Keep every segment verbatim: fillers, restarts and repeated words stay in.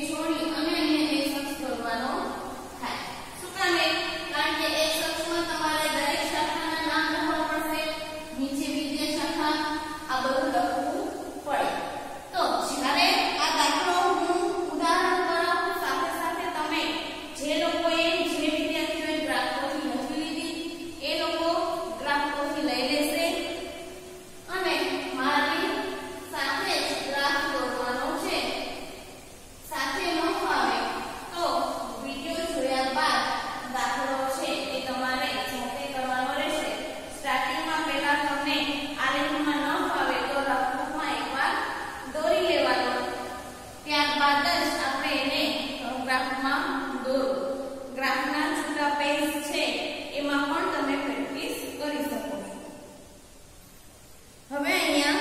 છોડી અને અહીંયા એક અક્ષ દોરવાનો થાય. શું કામ? કારણ કે એક અક્ષમાં તમારે દરેક શાખાના નામ લખવા પડશે, નીચે વિદ્યા શાખા, આ બધું લખવું પડે. તો જ્યારે આ દાખલો હું ઉદાહરણ કરાવું સાથે સાથે તમે જે લોકોએ જે વિદ્યાર્થીઓએ ગ્રાફ પોથી નથી લીધી એ લોકો ગ્રાફ પોથી લઈ લેશે અને મારી સાથે જ ગ્રાફ દોરવાનો છે. સાથે ન ફાવે તો વિડિયો જોયા બાદ દાખલો છે એ તમારે જાતે કરવાનો રહેશે. સ્ટાર્ટિંગમાં પહેલા તમને આલેખમાં ન ફાવે તો રફમાં એકવાર દોરી લેવાનો, ત્યારબાદ જ આપણે એને ગ્રાફમાં દોરો. ગ્રાફના છૂટા પેજ છે એમાં પણ તમે પ્રેક્ટિસ કરી શકો છો. હવે અહીંયા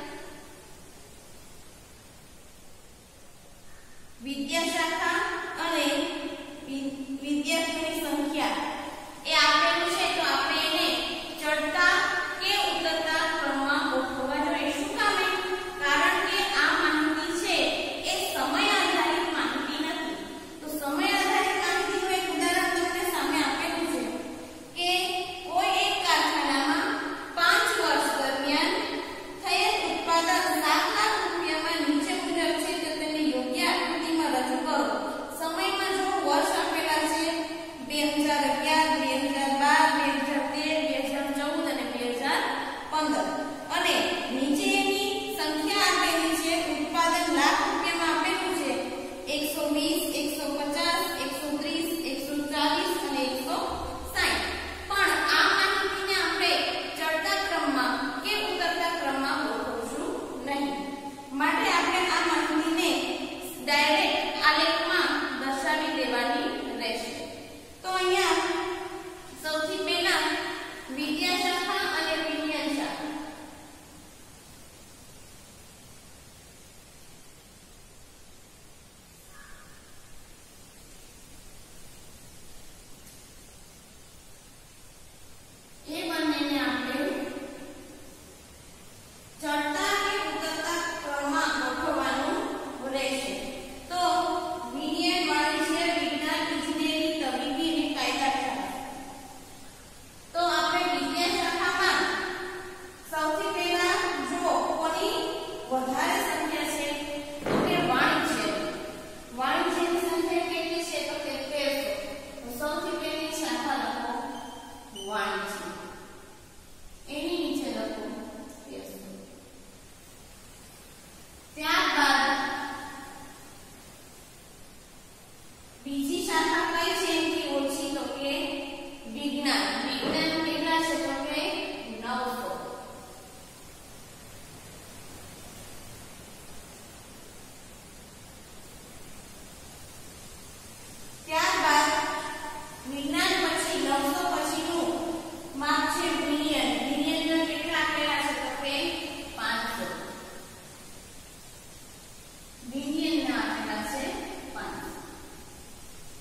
વિદ્યા શાખા અને વિદ્યાર્થીની સંખ્યા એ આપેલું છે તો આપણે એને ચડતા કે ઉતરતા ક્રમમાં ગોઠવવા જોઈએ. શું કામ? કારણ કે આ માહિતી છે એ સમય આધારિત માહિતી નથી. તો સમય આધારિત માહિતીનું એક ઉદાહરણ તમને સામે આપેલું છે કે કોઈ એક કારખાનામાં પાંચ વર્ષ દરમિયાન થયેલ ઉત્પાદન સાત લાખ રૂપિયામાં નીચે મુજબ છે તો તેને યોગ્ય આકૃતિમાં રજૂ કરો. સમયમાં જો વર્ષ આપેલા છે બે હજાર અગિયાર, બે હજાર બાર, બે હજાર તેર, બે હજાર ચૌદ અને બે હજાર પંદર અને નીચે એની સંખ્યા આપેલી છે. ઉત્પાદન લાખ રૂપિયામાં આપેલું છે એકસો વીસ, એકસો પચાસ, એકસો ત્રીસ, એકસો ચાલીસ અને એકસો સાઠ. પણ આ માહિતીને આપણે ચડતા ક્રમમાં કે ઉતરતા ક્રમમાં ગોઠવશું નહીં. માટે આપણે આ માહિતીને ડાયરેક્ટ આલેખમાં દર્શાવી દેવાની રહેશે. તો અહીંયા સૌથી પહેલા વિદ્યા શાખા અને વિજ્ઞાન શાખા. એ બંનેને આપણે ચડતા કે ઉતરતા ક્રમમાં ગોઠવવાનું રહેશે. તો વિજ્ઞાન, વાણિજ્ય, વિજ્ઞાન, ઇજનેરી, તબીબી અને કાયદા શાખા. તો આપણે વિજ્ઞાન શાખામાં સૌથી પહેલા જો કોની વધારે સંખ્યા છે તો કે વાણિજ્ય. વાણિજ્યની સંખ્યા કેટલી છે તો કે તેરસો. તો સૌથી પહેલી શાખા લખો વાણિજ્ય, એની નીચે લખો તેરસો. ત્યારબાદ બીજી શાખા કઈ છે એમથી ઓછી તો કે વિજ્ઞાન. વિજ્ઞાન કેટલા છે તો કે નવસો. ત્યારબાદ વિજ્ઞાન પછી નવસો પછીનું માપ છે મિલિયન. મિલિયનના કેટલા આપેલા છે તો કે પાંચસો. મિલિયનના આપેલા છે પાંચસો.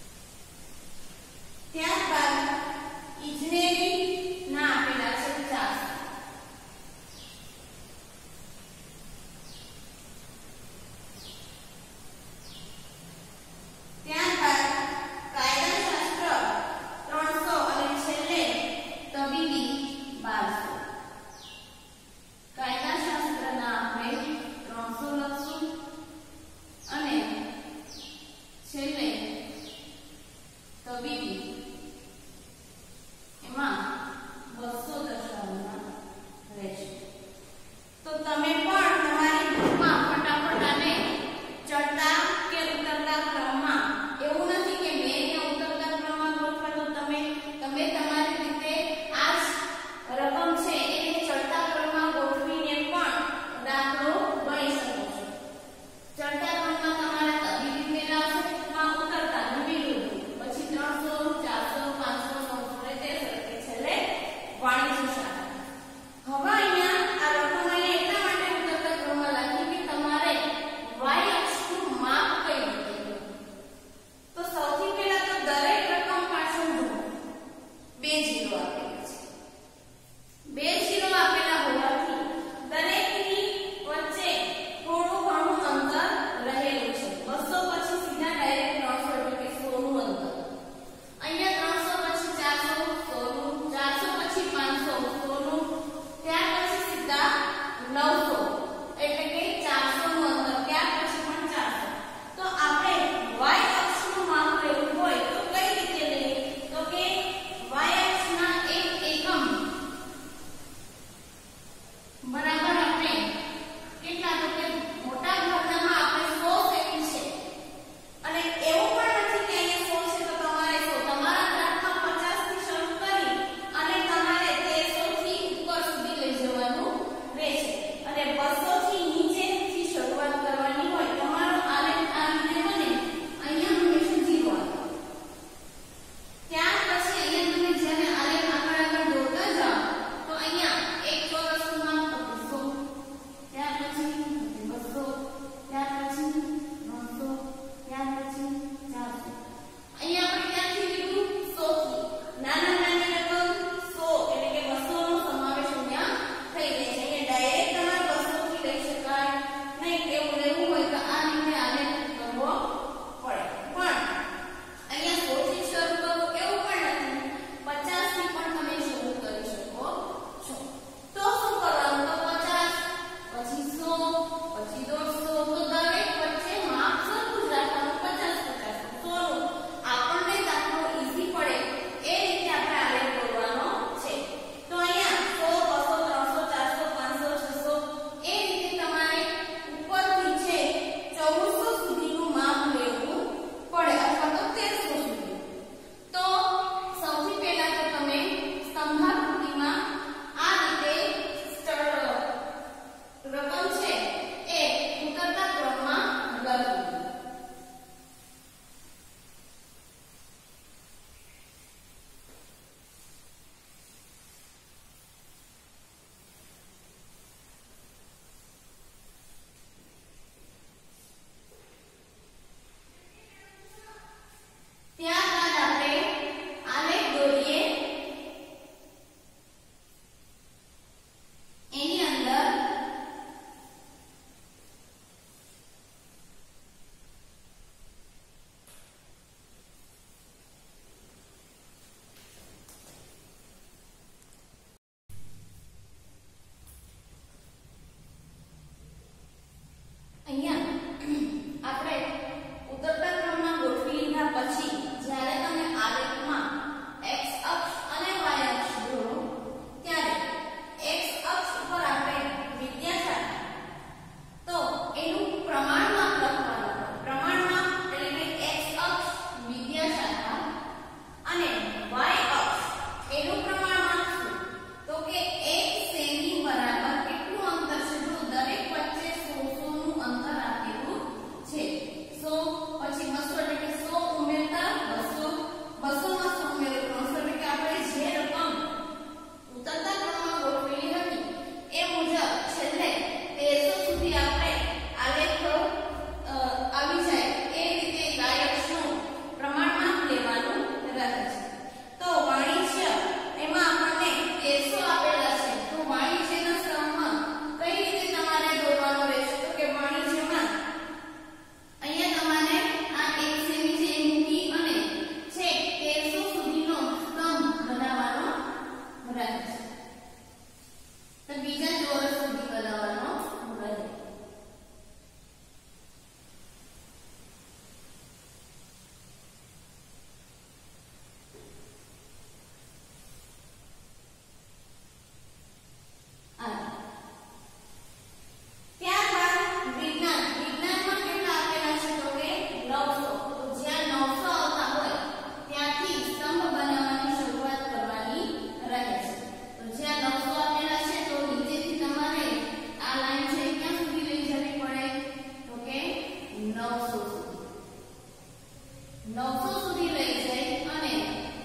નવસો સુધી લઈ જઈ અને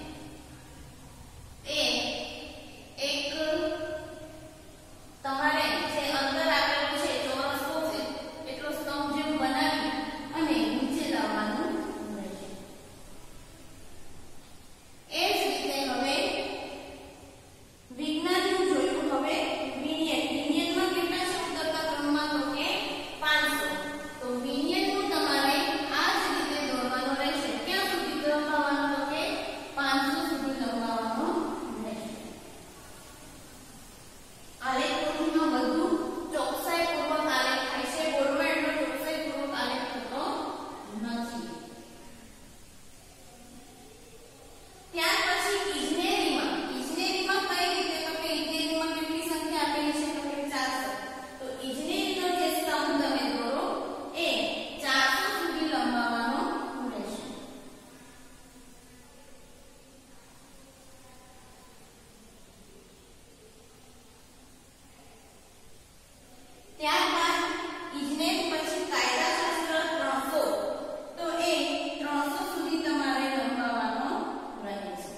એ એક તમારે જે અંતર આપેલું છે ચોરસ છે એટલો સ્તંભ જેવું બનાવી અને નીચે લાવવાનું રહેશે. એ જ રીતે હવે વિજ્ઞાનનું જોયું. હવે વિનિયન વિનિયનમાં કેટલા છે ઉતરતા ક્રમમાં તો કે પાંચસો. તો વિનિયનનું તમારે આ જ રીતે દોરવાનો રહેશે. ક્યાં સુધી લંબાવવાનો તો કે પાંચસો સુધી લંબાવવાનો રહેશે. આલેખમાં બધું ચોકસાઈપૂર્વક આલેખ થાય છે. બોર્ડમાં એટલો ચોકસાઈપૂર્વક આલેખ થતો નથી. ત્યાર પછી ઇજનેરીમાં ઇજનેરીમાં કઈ રીતે તો કે ઇજનેરીમાં કેટલી સંખ્યા આપેલી છે તો કે ચારસો. તો ઇજનેરીનો જે સ્તંભ તમે દોરો એ ચારસો સુધી લંબાવવાનો રહેશે. ત્યારબાદ ઇજનેરી પછી કાયદાશાસ્ત્ર ત્રણસો. તો એ ત્રણસો સુધી તમારે લંબાવવાનો રહે છે.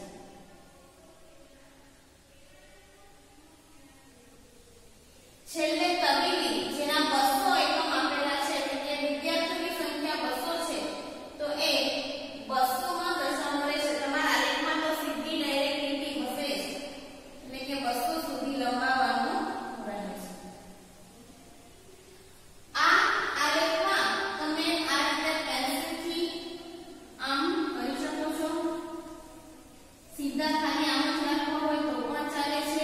છેલ્લે તબીબી જેના બસો એકમ આપેલા છે એટલે કે વિદ્યાર્થીઓની સંખ્યા બસો છે. તો એ બસો માં દર્શાવવાનું રહેશે. તમારા આલેખમાં તો સીધી ડાયરેક્ટ લીટી હશે જ એટલે કે બસો સુધી લંબાવવાનું રહે છે. આ આલેખમાં તમે આ રીતે પેન્સિલથી આમ કરી શકો છો. સીધા ખાલી આમ જ રાખવા હોય તો પણ ચાલે છે.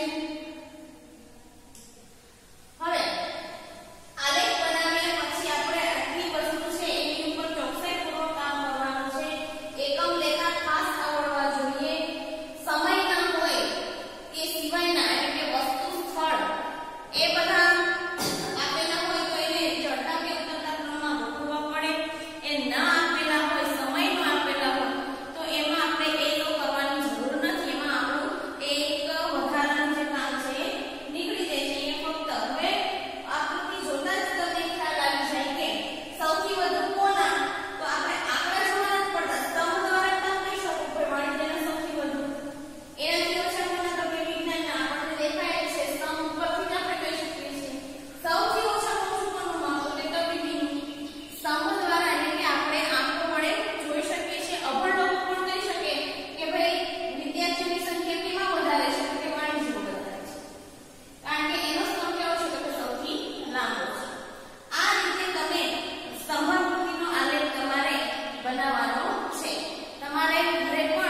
હવે આલેખ બનાવ્યા પછી આપણે આટલી વસ્તુ છે એની ઉપર ચોકસાઈપૂર્વક કામ કરવાનું છે. એકમ લેખા ખાસ આવડવા જોઈએ. સમય ના હોય એ સિવાયના એટલે કે વસ્તુ સ્થળ એ બધા આપેલા હોય તો એને ચડતા કે ઉતરતા ક્રમમાં ગોઠવવા પડે. એ ના આપેલા હોય સમય નો આપેલા હોય તો એમાં આપણે એ તો કરવાની જરૂર નથી. એમાં આપણું એક વધારાનું જે કામ છે એ નીકળી જાય છે. એ ફક્ત હવે આકૃતિ જોતા જ તમને ખ્યાલ આવી જાય કે સૌથી વધુ કોના તો આપણે આંકડા જોવાના જ પડતા. સ્તંભ દ્વારા તમે કહી શકો કોઈ વાણિજ્યના સૌથી વધુ એનાથી ઓછા કોના તો કે વિજ્ઞાનના આપણને દેખાય છે. સ્તંભ ઉપરથી જ આપણે કહી શકીએ છીએ. સૌથી ઓછા ઓછું કોનું માપ તો કે તબીબીનું. સ્તંભ દ્વારા એટલે કે આપણે આંખો વડે જોઈ શકીએ છીએ. અભણ લોકો પણ કહી શકે કે ભાઈ વિદ્યાર્થીઓની સંખ્યા કેમાં વધારે છે તો કે વાણિજ્યમાં વધારે છે. કારણ કે એનો સ્તંભ કેવો છે તો કે સૌથી લાંબો છે. આ રીતે તમે સ્તંભાકૃતિનો આલેખ તમારે બનાવવાનો છે. તમારે ઘરે પણ